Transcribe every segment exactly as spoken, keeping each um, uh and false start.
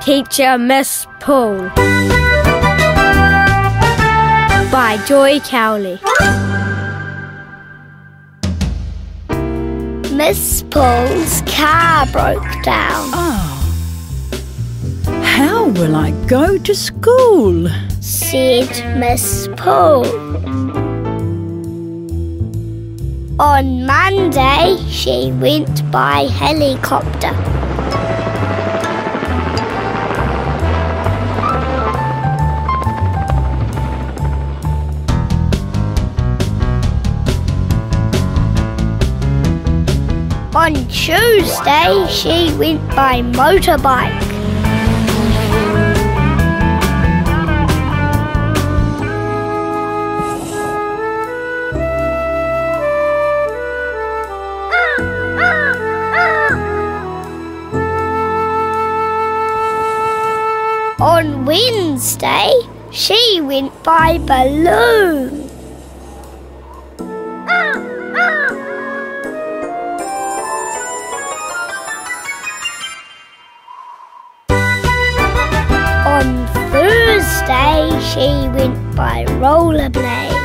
Teacher Miss Pool by Joy Cowley. Miss Pool's car broke down. Oh. How will I go to school? Said Miss Pool. On Monday, she went by helicopter. On Tuesday, she went by motorbike. On Wednesday, she went by balloon. On Thursday, she went by rollerblades.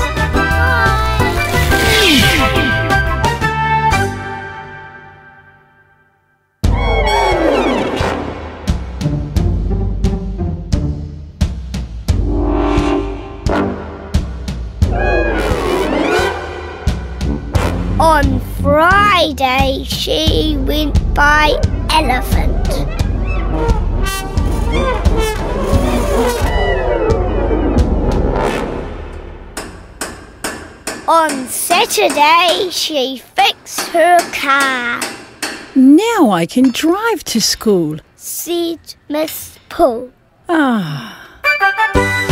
On Friday, she went by elephant. On Saturday, she fixed her car. Now I can drive to school, said Miss Pool. Ah.